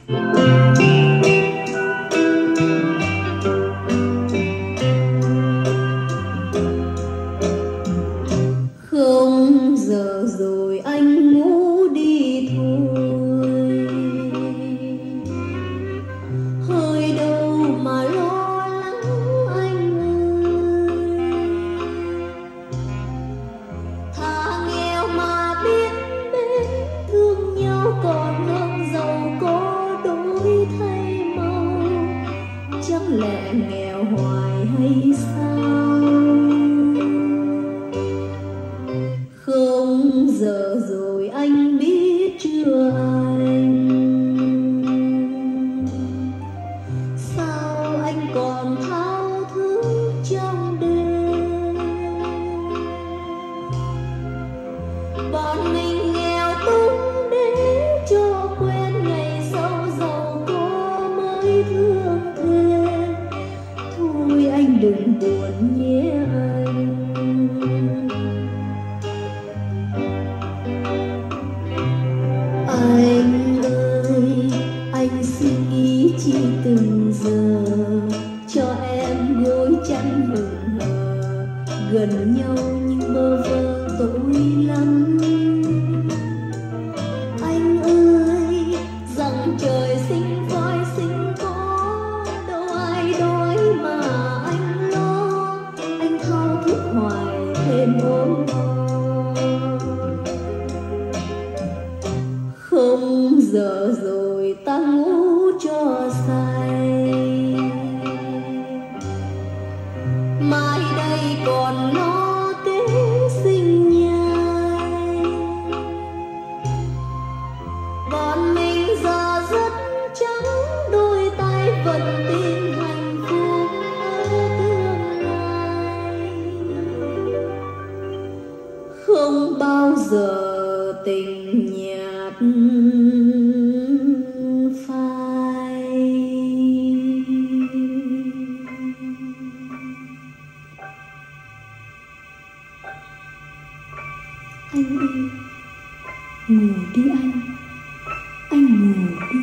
Không giờ rồi anh ngủ đi thôi, hơi đâu mà lo lắng anh ơi. Thà nghèo mà biết đến thương nhau còn hơn giàu có đổi thay màu. Chẳng lẽ nghèo hoài hay sao? Không giờ rồi anh biết chưa anh, sao anh còn thao thức trong đêm. Bọn mình nghèo túng để cho quen ngày sau giàu có mới thương thêm. Thôi anh đừng buồn nhé anh. Anh ơi, anh suy nghĩ chi từng giờ, cho em gối chăn hững hờ, gần nhau nhưng bơ vơ tối lắm. Anh ơi, rằng trời sinh voi sinh có, đâu ai đói mà anh lo, anh thao thức hoài thêm ốm đau. Không giờ rồi ta ngủ cho say, mai đây còn lo kế sinh nhai. Bọn mình giờ rất trắng đôi tay vẫn tin hạnh phúc ở tương lai. Không bao giờ tình nhạt phai. Anh ơi, ngủ đi anh ngủ đi.